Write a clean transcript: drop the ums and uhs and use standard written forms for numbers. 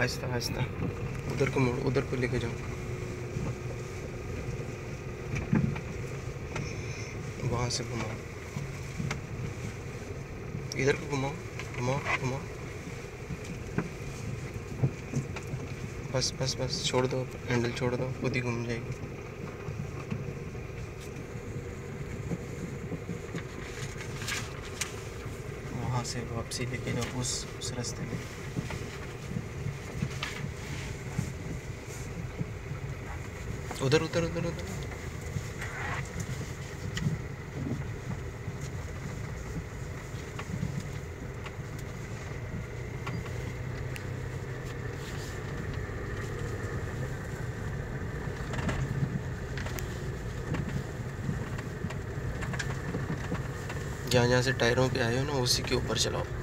आहिस्ता आहिस्ता, उधर को मोड़, उधर को लेके जाओ, वहाँ से घुमाओ, इधर को घुमाओ, घुमाओ घुमाओ, बस बस बस, छोड़ दो, हैंडल छोड़ दो, खुद ही घूम जाएगी। वहाँ से वापसी लेके जाओ उस रास्ते में। उधर उधर उधर उधर, जहाँ जहाँ से टायरों पे आए हो ना, उसी के ऊपर चलाओ।